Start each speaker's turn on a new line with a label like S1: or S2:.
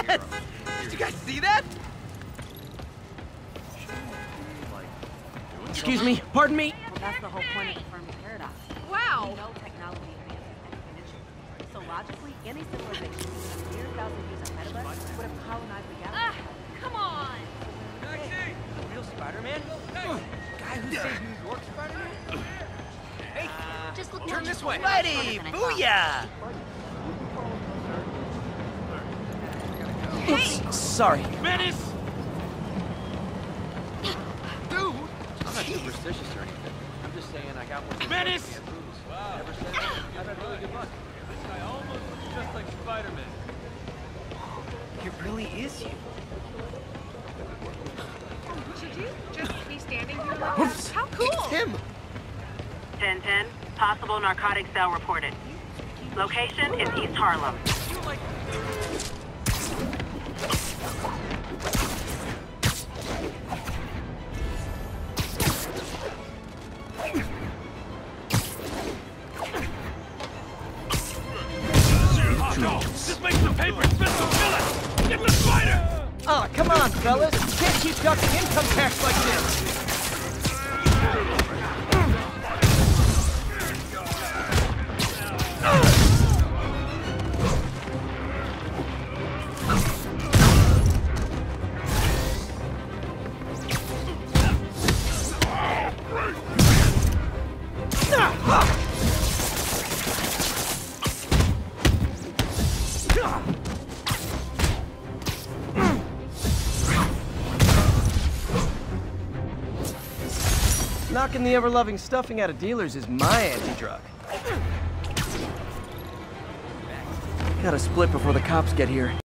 S1: Yes! Did you guys see that?
S2: Excuse me, pardon me.
S3: Well, that's the whole point of the Fermi paradox.
S4: Wow.
S3: We know technology advances exponentially. So logically, any civilization even a mere thousand years ahead of us would have colonized the galaxy.
S4: Come on!
S1: Real Spider-Man? Guy who saved New York Spider-Man? Hey,
S4: Just look
S1: turn this way.
S3: Buddy,
S1: Booyah!
S2: Oops, sorry.
S1: Menace! Dude! I'm not superstitious or anything. I'm just saying I got one. Menace! Wow. Ever since, I've had really good luck.
S5: This guy almost looks just like Spider-Man.
S1: It really is you.
S4: Should you just be standing here like this? How cool!
S1: It's him!
S6: 10-10, possible narcotic cell reported. Location is East Harlem.
S5: Just make some paper and spit some bullets! Get the spider!
S2: Ah, come on, fellas. You can't keep ducking income tax like this. Knocking the ever-loving stuffing out of dealers is my anti-drug. Gotta split before the cops get here.